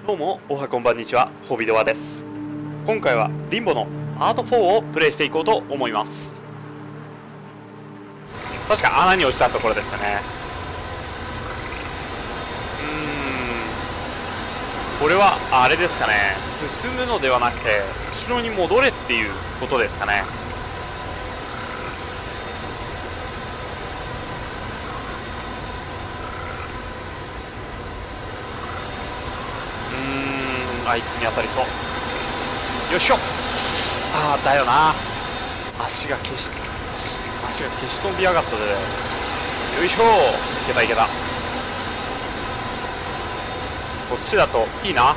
どうも、おはこんばんにちは、ホビドアです。今回はリンボのパート4をプレイしていこうと思います。確か穴に落ちたところですね。これはあれですかね、進むのではなくて後ろに戻れっていうことですかね。あいつに当たりそう。よいしょ。ああだよな。足が消し飛びやがったで。よいしょ。いけたいけた。こっちだといいな。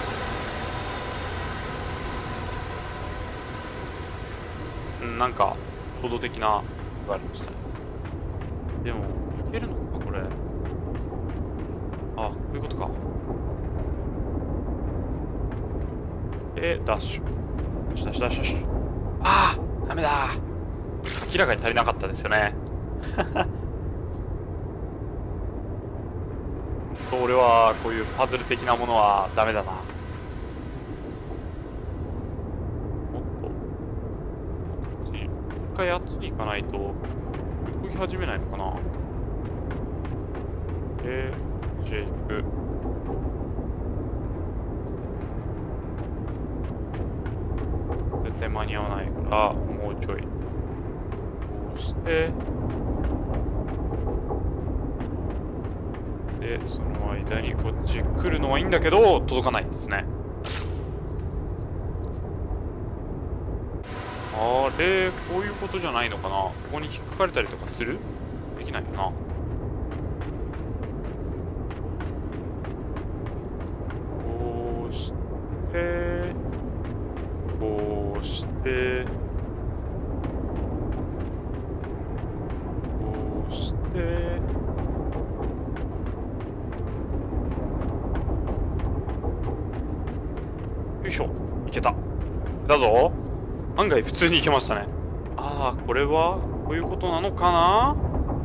なんか行動的なのがありましたね。でもいけるのかこれ。あ、こういうことか。ダッシュ。ダッシュダッシュダッシュ。ああダメだ。明らかに足りなかったですよね。俺はこういうパズル的なものはダメだな。もっと一回あっちに行かないと動き始めないのかな。じゃあ行く。絶対間に合わないからもうちょいこうしてで、その間にこっち来るのはいいんだけど届かないんですね。あれこういうことじゃないのかな。ここに引っかかれたりとかする？できないよな。こうしてこうしてこうしてよいしょ。いけた。いけたぞ。案外普通にいけましたね。ああ、これはこういうことなのかな。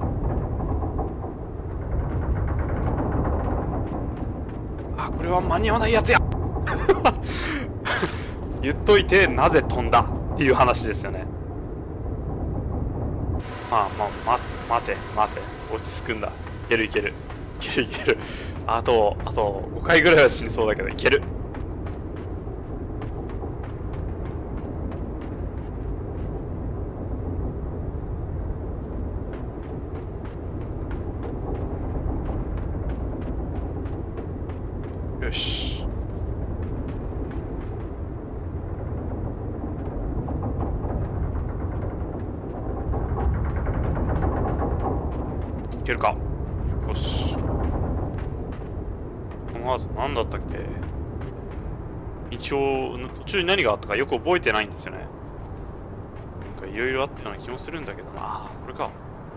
あ、これは間に合わないやつや。言っといてなぜ飛んだっていう話ですよね。待て落ち着くんだ。いけるいけるいけるいける。あと5回ぐらいは死にそうだけどいける。よし。いけるか。よし。この後何だったっけ。一応途中に何があったかよく覚えてないんですよね。なんかいろいろあったような気もするんだけどな。あ、これか。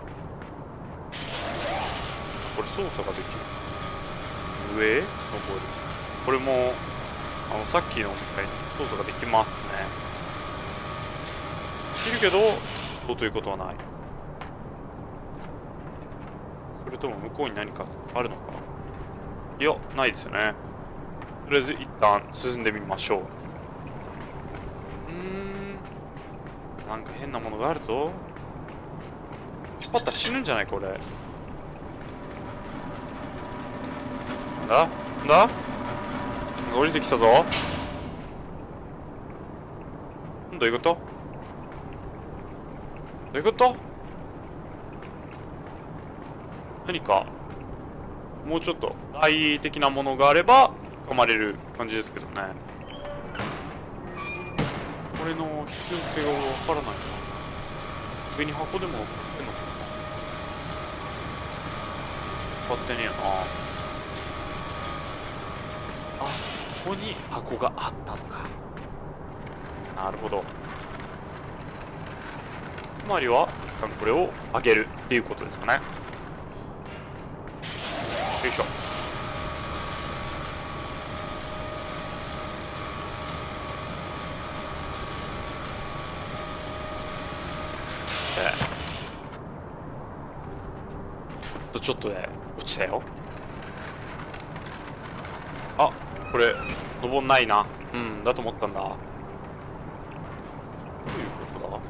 これ操作ができる。上登る。これもさっきのみたいに操作ができますね。できるけどそうということはない。それとも向こうに何かあるのか。いやないですよね。とりあえず一旦進んでみましょう。なんか変なものがあるぞ。引っ張ったら死ぬんじゃないこれ。なんだ降りてきたぞ。どういうこと？どういうこと？何かもうちょっと大的なものがあれば捕まれる感じですけどね。これの必要性がわからないな。上に箱でも乗ってんのかな。買ってねえよな。あ、ここに箱があったのか。なるほど。つまりは一旦これを上げるっていうことですかね。よいしょ。ちょっとね落ちたよ。あ、 これ登んないな。うんだと思ったんだ。どういうことだ。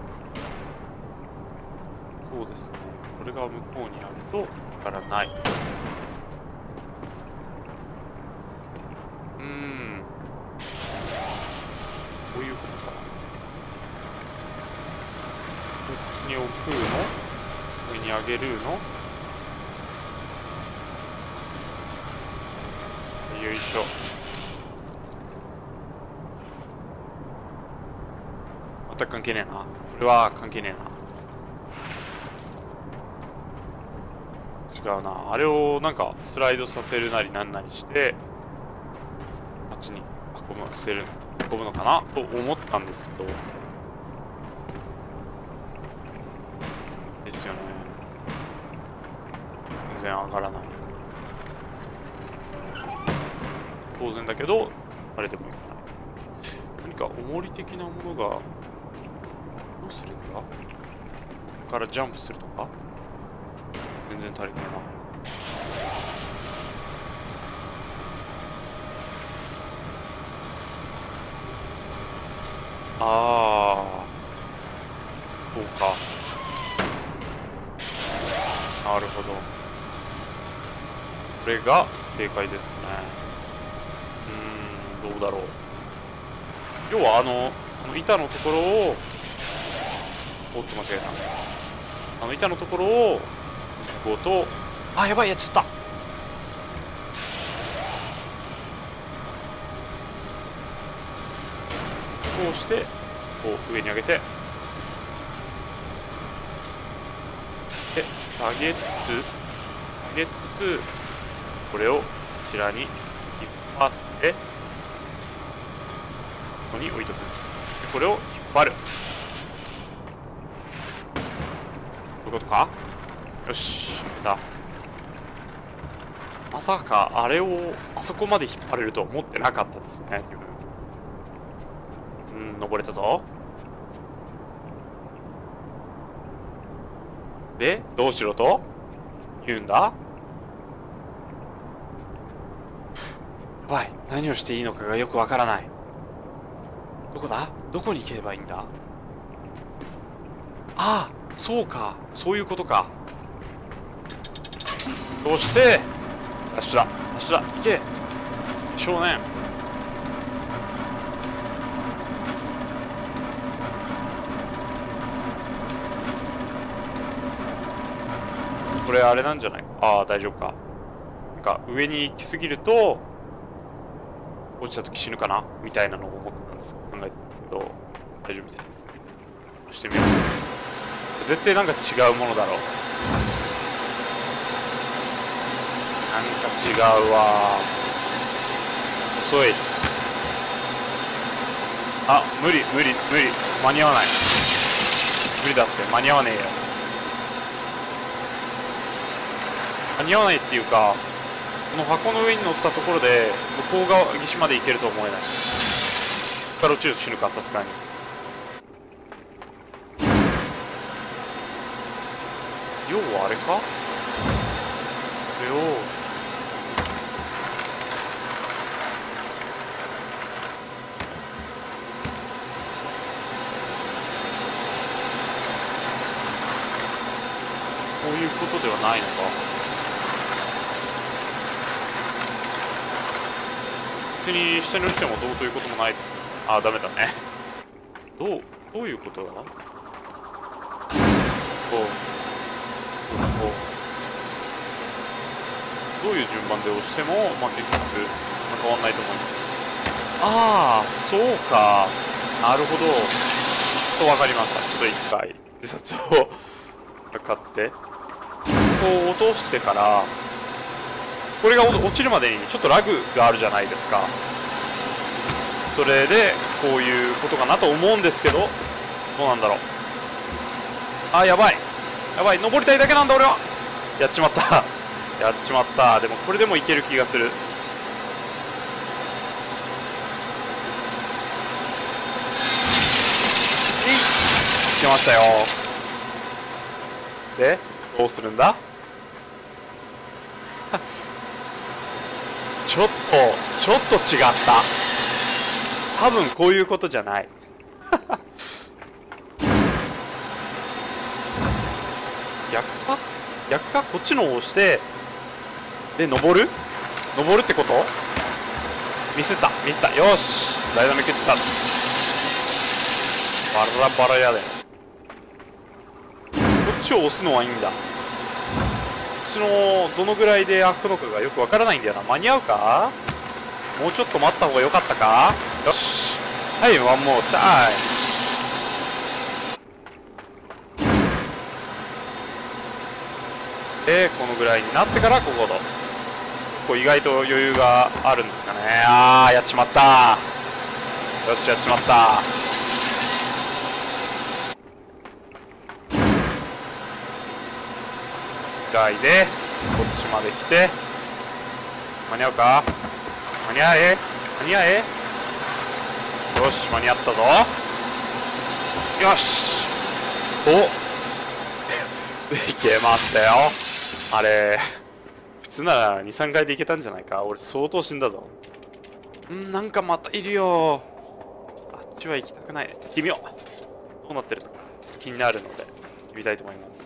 そうですね、これが向こうにあるとわからない。こういうことかな。こっちに置くの、上に上げるの。よいしょ。全く関係ねえな。これは関係ねえな。違うな。あれをなんかスライドさせるなりなんなりしてあっちに運ぶのかなと思ったんですけどですよね。全然上がらない。当然だけどあれでもいいかな。何か重り的なものがどうするんだ。ここからジャンプするとか全然足りないな。そうか。なるほど。これが正解ですね。どうだろう。要はあの板のところをおっと間違えた。板のところをこうと、あ、やばい、やっちゃった。こうしてこう上に上げてで下げつつこれをこちらに引っ張ってここに置いとく。でこれを引っ張る。こういうことか。よし、出た。まさかあれをあそこまで引っ張れるとは思ってなかったですね、自分。登れたぞ。でどうしろと言うんだ。やばい、何をしていいのかがよくわからない。どこだ。どこに行けばいいんだ。ああ、そうか、そういうことか。そしてダッシュだ、ダッシュだ、行け少年。これあれなんじゃない。ああ、大丈夫か。なんか上に行き過ぎると落ちた時死ぬかなみたいなのを思ってたんです。考えてたけど大丈夫みたいですね。押してみよう。絶対なんか違うものだろう。なんか違うわ。遅い。あ、無理間に合わない。無理だって、間に合わねえよ。間に合わないっていうか、この箱の上に乗ったところで向こう側岸まで行けると思えない。ここから落ちると死ぬか、さすがに。要はあれか、これをこういうことではないのか。別に下に落ちてもどうということもないです。あ、ダメだね。どういうことだ。こういう順番で押しても、まあ、結局変わんないと思います。ああ、そうか。なるほど。と分かりました。ちょっと一回自殺をかかってこう落としてから、これが落ちるまでにちょっとラグがあるじゃないですか。それでこういうことかなと思うんですけど、どうなんだろう。あ、やばいやばい、登りたいだけなんだ俺は。やっちまったやっちまった。でもこれでもいける気がする。来ましたよ。でどうするんだちょっと違った。多分こういうことじゃない。逆かこっちのを押して、で、登るってこと？ミスった。よし。ダイナミックスタート。バラバラやで。こっちを押すのはいいんだ。こっちの、どのぐらいで開くのかがよくわからないんだよな。間に合うか？もうちょっと待った方が良かったか？よし。はい、ワンモータイム。で、このぐらいになってからここ意外と余裕があるんですかね。やっちまった。よし、やっちまった。でこっちまで来て、間に合うか？間に合え。よし、間に合ったぞ。よし。いけましたよ。あれ普通なら 2,3 回でいけたんじゃないか。俺相当死んだぞ。なんかまたいるよ。あっちは行きたくない。行ってみよう。どうなってるのかちょっと気になるので見たいと思います。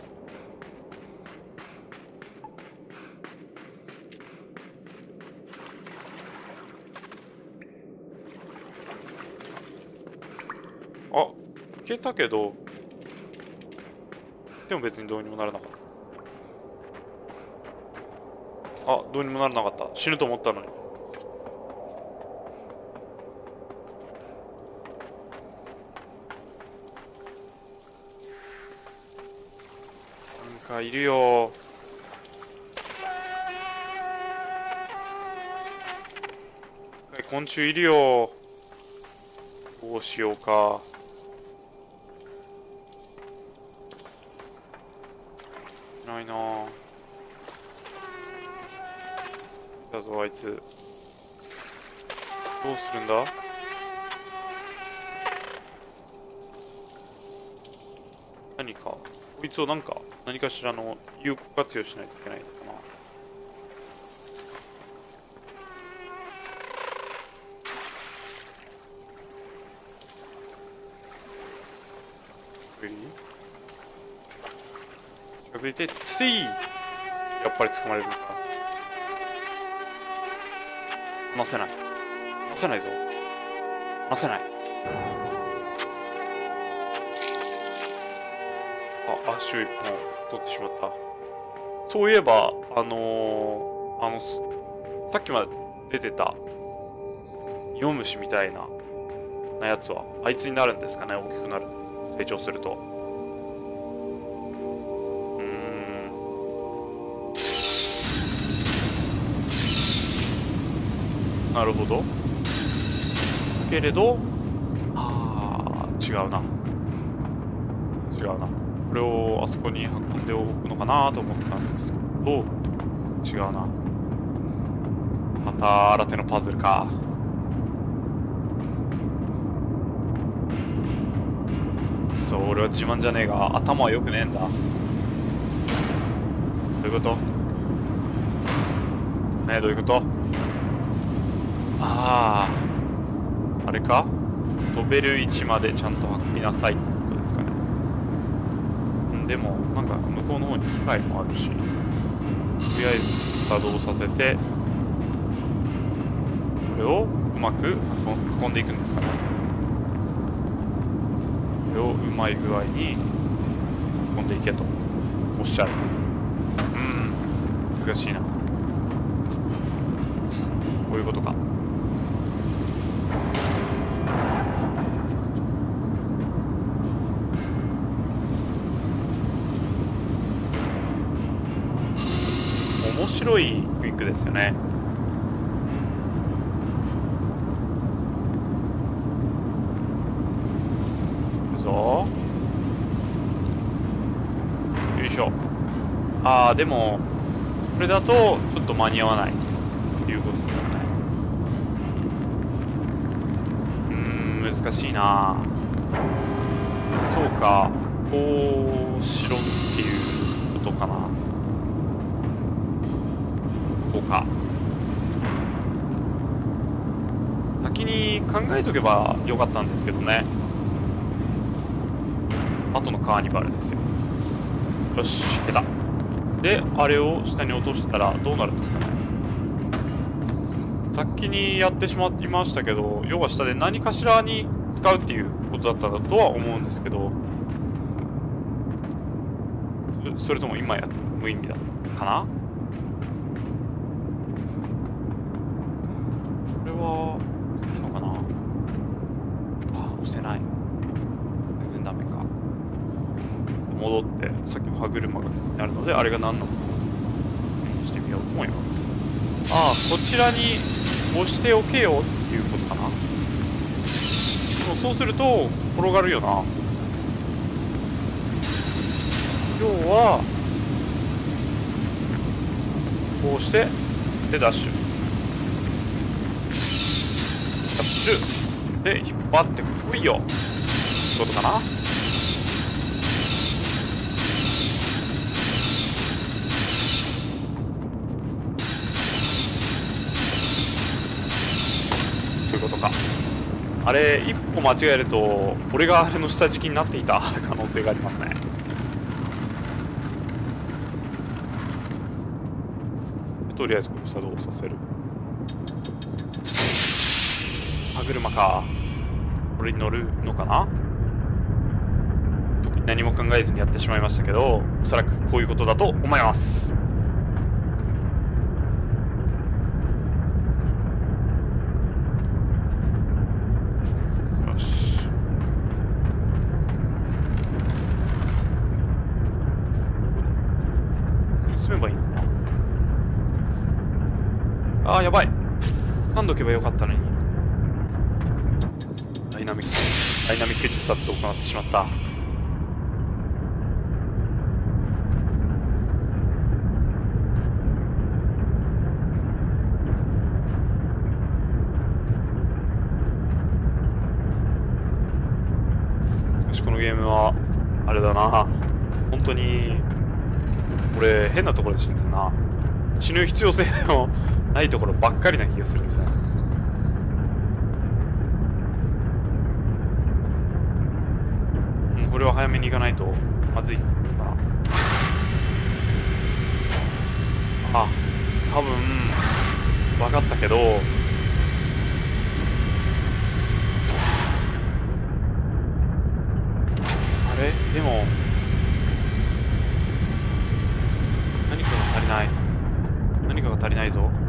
行けたけど、でも別にどうにもならなかった。どうにもならなかった。死ぬと思ったのに。なんかいるよ。昆虫いるよ。どうしようか。ないなぁ。だぞあいつ。どうするんだ？何かこいつを何かしらの有効活用しないといけないのかな。近づいてつい。やっぱり捕まれるのか。離せないぞ。離せない。足を一本取ってしまった。そういえばさっきまで出てたイムシみたいなやつはあいつになるんですかね。大きくなる、成長すると。なるほど。けれど違うな。これをあそこに運んでおくのかなと思ったんですけど、違うな。また新手のパズルか。俺は自慢じゃねえが頭は良くねえんだ。どういうこと？どういうこと？あれか？飛べる位置までちゃんと運びなさいってことですかね。でもなんか向こうの方に機械もあるし、とりあえず作動させてこれをうまく運んでいくんですかね。これをうまい具合に運んでいけとおっしゃる。難しいな。こういうことか。面白いクイックですよね。いくぞ。よいしょ。でもこれだとちょっと間に合わないということですかね。難しいな。そうか、こうしろっていうことかな。こうか。 先に考えとけばよかったんですけどね。後のカーニバルですよ。よし、下手。で、あれを下に落としたらどうなるんですかね。先にやってしまいましたけど、要は下で何かしらに使うっていうことだったとは思うんですけど、それとも今や無意味だったかな。これはいいのかな。あ、押せない。全然ダメか。戻ってさっきの歯車があるので、あれが何なのかしてみようと思います。ああ、こちらに押しておけよっていうことかな。でもそうすると転がるよな。要はこうしてでダッシュダッシュで引っ張ってこいよってことかな。ということか。あれ一歩間違えると俺があれの下敷きになっていた可能性がありますね。とりあえずこれ作動させる。歯車か。これに乗るのかな。特に何も考えずにやってしまいましたけど、おそらくこういうことだと思います。よし。進めばいいのかな。あーやばい。掴んどけばよかったのに。ダイナミック自殺を行ってしまった。しかしこのゲームはあれだな、本当に俺変なところで死んでるな。死ぬ必要性のないところばっかりな気がするんですね。これは早めに行かないとまずいかな。あ、多分分かったけど、あれでも何かが足りない。何かが足りないぞ。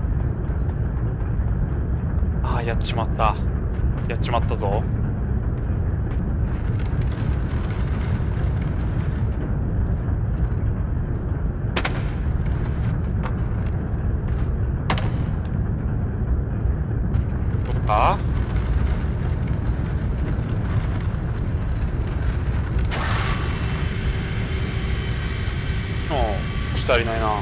ああ、やっちまった。やっちまったぞ。ことか。少し足りないな。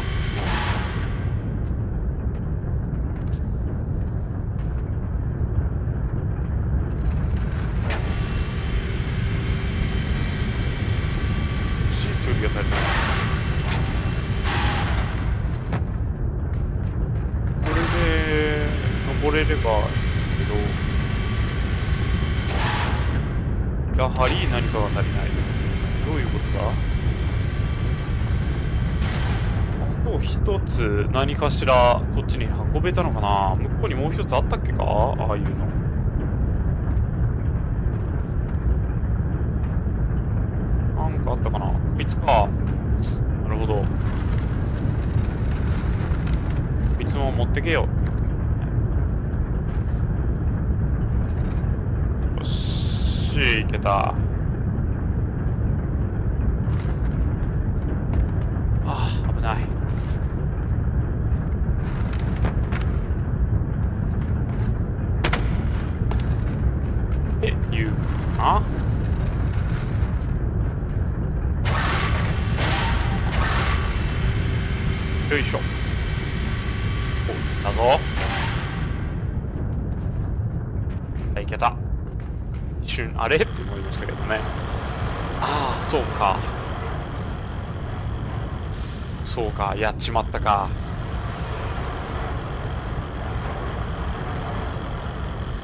距離が足りない。これで登れればいいんですけど、やはり何かが足りない。どういうことだ。あと一つ何かしらこっちに運べたのかな。向こうにもう一つあったっけか、ああいうの。なんかあったかな。3つか。なるほど。3つも持ってけよ。よし、いけた。ああ、危ない。っていうかな。よいしょ。お、だぞ。はい、いけた。一瞬あれって思いましたけどね。ああ、そうか。そうか、やっちまったか。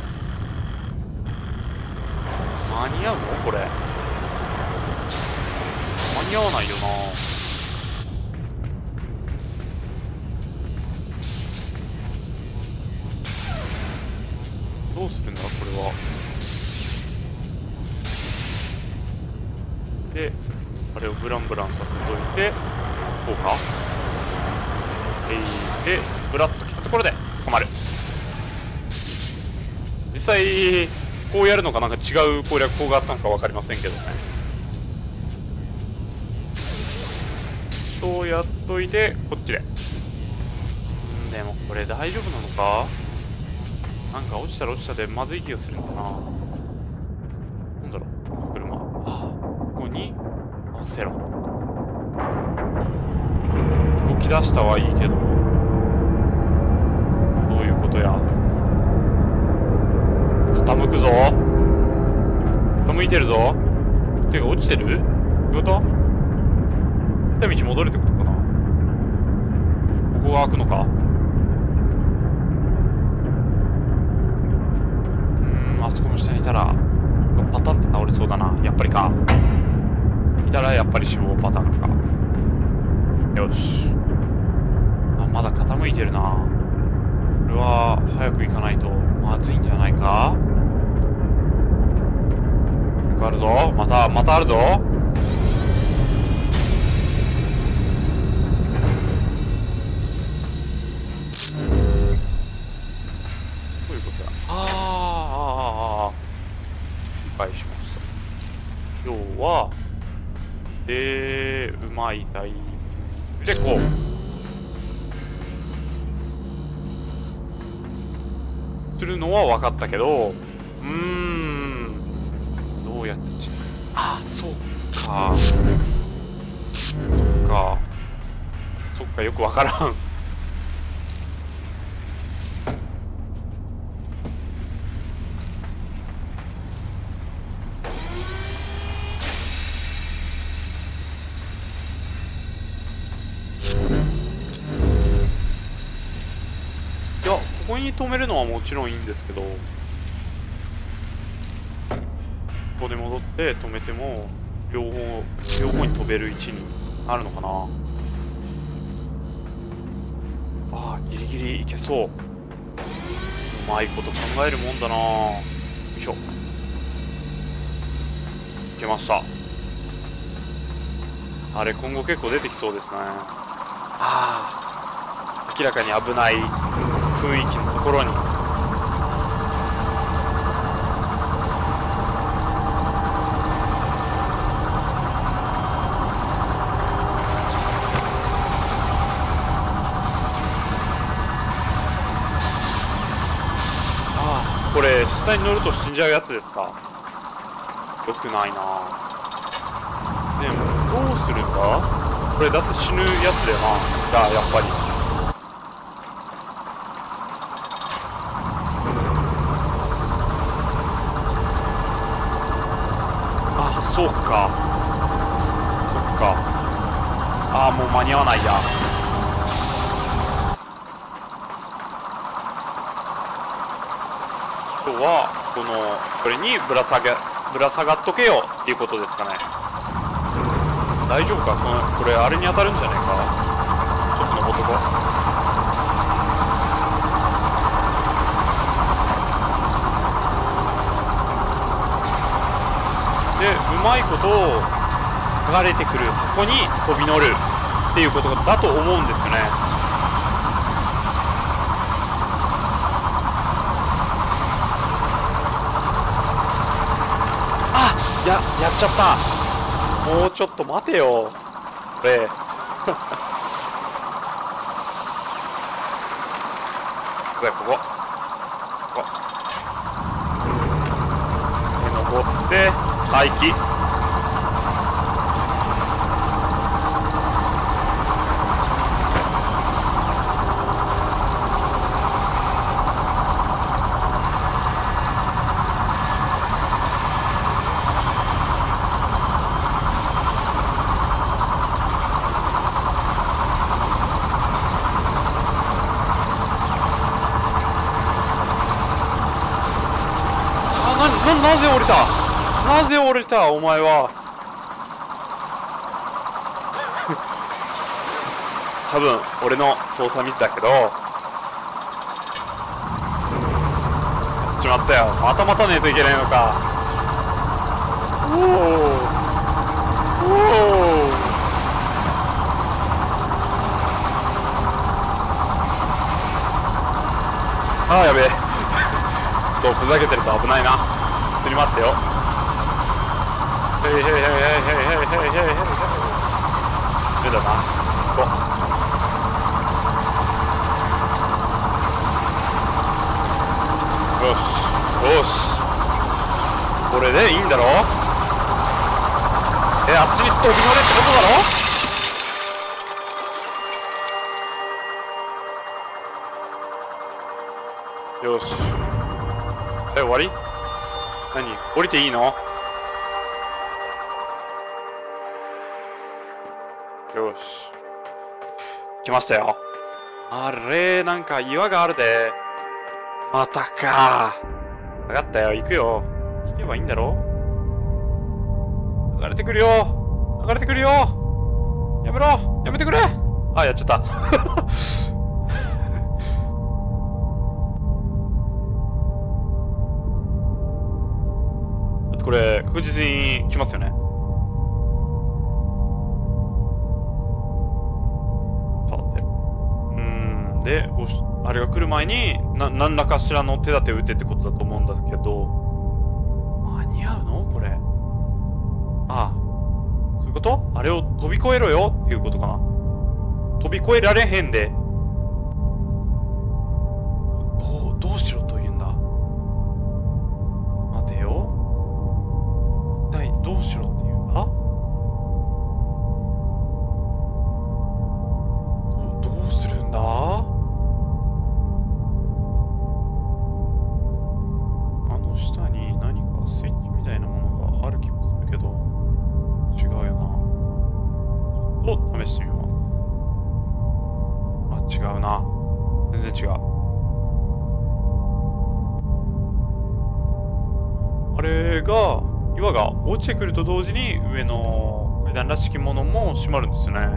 これ間に合わないよな。どうするんだこれは。であれをブランブランさせといて、こうか。でブラッときたところで止まる。実際こうやるのかなんか違う攻略法があったのか分かりませんけどね。そうやっといてこっちで。でもこれ大丈夫なのか。なんか落ちたら落ちたでまずい気がするんだな。なんだろう、車。ここに合わせろ。動き出したはいいけど、どういうことや。傾くぞ。傾いてるぞ。てか落ちてる？どういうこと？来た道戻るってことかな。ここが開くのか。あそこの下にいたらパタンって倒れそうだな。やっぱりか。いたらやっぱり死亡パターンか。よし。あ、まだ傾いてるな。これは早く行かないとまずいんじゃないか。あるぞ。またあるぞ。どういうことだ。理解しました。要はうまいタイミングでこうするのは分かったけど、どうやってそうかそっかよく分からん。いや、ここに止めるのはもちろんいいんですけど、ここで戻って止めても両方に飛べる位置になるのかな。ギリギリいけそう。うまいこと考えるもんだな。よいしょ。いけました。あれ今後結構出てきそうですね。明らかに危ない雰囲気のところに。これ下に乗ると死んじゃうやつですか。よくないな。でもどうするんだこれ。だって死ぬやつだよな。やっぱりそうか。そっか。もう間に合わないや。今日はこれにぶら下がっとけよっていうことですかね。大丈夫か。これあれに当たるんじゃねえか。ちょっと登っとこう。でうまいこと流れてくるここに飛び乗るっていうことだと思うんですよね。やっちゃった。もうちょっと待てよこれ。ここ登って待機。なぜ降りた。 なぜ折れたお前は。多分俺の操作ミスだけど。しまったよ。また待たねえといけないのか。おおああ、やべえ。ちょっとふざけてると危ないな。普通に待ってよ。へいへいへいへいへいへいへいへいへいへい。出たな。こう。よし。よし。これでいいんだろ。あっちに飛び乗れってことだろ。よし。終わり？何？降りていいの？よし。来ましたよ。あれ、なんか岩があるで。またか。分かったよ、行くよ。行けばいいんだろ？流れてくるよ。流れてくるよ。やめろ。やめてくれ。あ、やっちゃった。これ確実に来ますよね。さて、であれが来る前に何らかしらの手立てを打てってことだと思うんだけど、間に合うのこれ。ああ、そういうこと？あれを飛び越えろよっていうことかな。飛び越えられへんで。どうしろというんだ。待てよ。どうしろって言うんだ。どうするんだ。あの下に何かスイッチみたいなものがある気もするけど、違うよな。ちょっと試してみます。あ、違うな。全然違う。あれが岩が落ちてくると同時に上の階段らしきものも閉まるんですよね。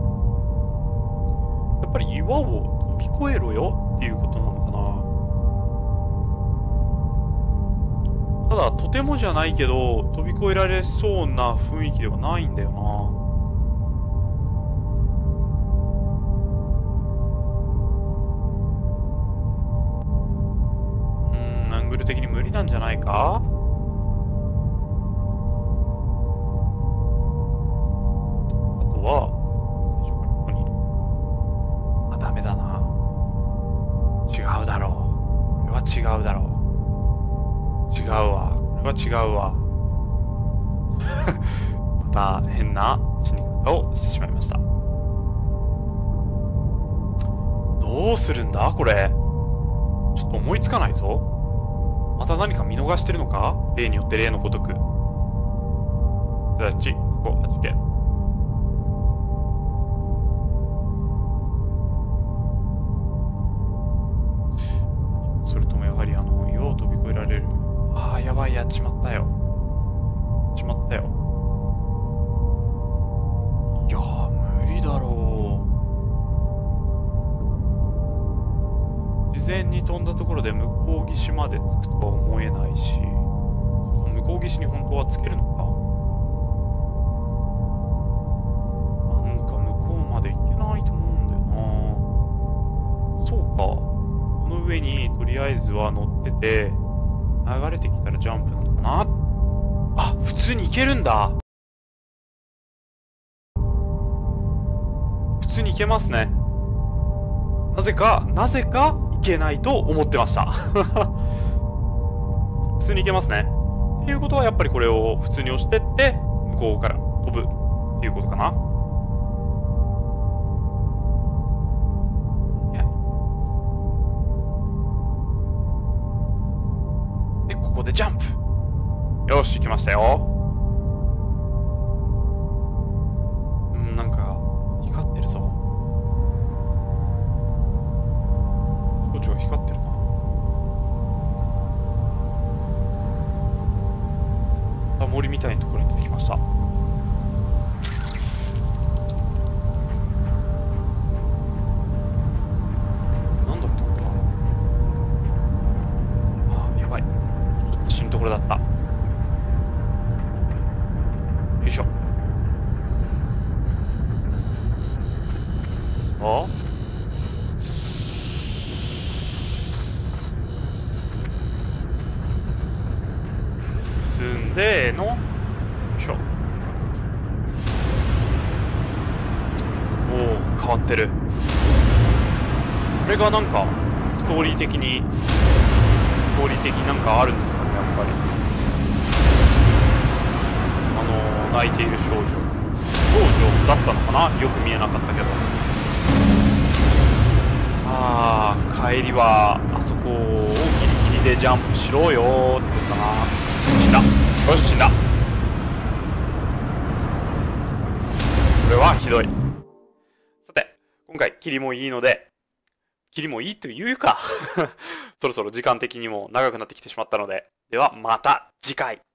やっぱり岩を飛び越えろよっていうことなのかな。ただとてもじゃないけど飛び越えられそうな雰囲気ではないんだよな。アングル的に無理なんじゃないか。は最初からここにいる。あ、ダメだな。違うだろう。これは違うだろう。違うわ。これは違うわ。また変な死に方をしてしまいました。どうするんだこれ。ちょっと思いつかないぞ。また何か見逃してるのか？例によって例のごとく。じゃあ、ここ、あっち行け。それともやはり岩を飛び越えられる。ああ、やばい、やっちまったよ。やっちまったよ。いやー、無理だろう。事前に飛んだところで向こう岸まで着くとは思えないし、向こう岸に本当は着けるのか。なんか向こうまで行けないと思うんだよな。そうか。この上にとりあえずは乗ってて、流れてきたらジャンプなのかな。あ、普通に行けるんだ。普通に行けますね。なぜか行けないと思ってました。普通に行けますね。っていうことはやっぱりこれを普通に押してって向こうから飛ぶっていうことかな。でここでジャンプ。よし、行きましたよ。なんか光ってるぞ。装置が光ってるな。多分せーの。よいしょ。おお、変わってる。これがなんかストーリー的になんかあるんですかね、やっぱり。泣いている少女だったのかな、よく見えなかったけど。ああ、帰りはあそこをギリギリでジャンプしろよーってことかな。死んだ。よし、死んだ。これはひどい。さて、今回霧もいいので、霧もいいというかそろそろ時間的にも長くなってきてしまったので、ではまた次回。